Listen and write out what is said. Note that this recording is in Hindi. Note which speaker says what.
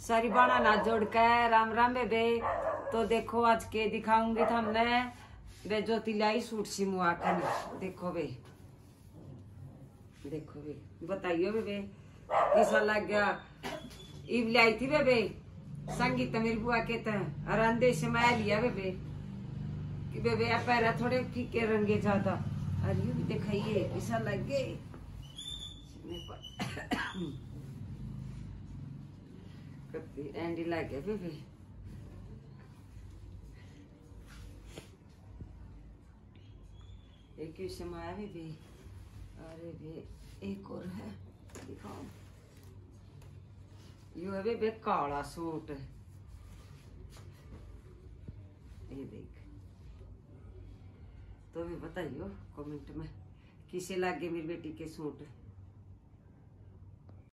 Speaker 1: सारी बाणा ना जोड़ के राम राम बेबे। तो देखो आज के दिखाऊंगी हमने बे जो तिलाई सूट सिमुआ कर। देखो बे, देखो बे, बताइयो बेबे कैसा लग गया। इब लाई थी बेबे संगीत मेरी बुआ के तरह से मैं लिया बेबे कि बेबे पैरा थोड़े फीके रंगे ज्यादा। अरे भी दिखाइए कैसा लग गए। एंडी लग गया बेबे। एक ही समय बेबे। अरे बे एक और है दिखाओ। यू है बेबे काला सूट। ये देख तो भी बताइयो कमेंट में किसे लगे मेरी बेटी के सूट।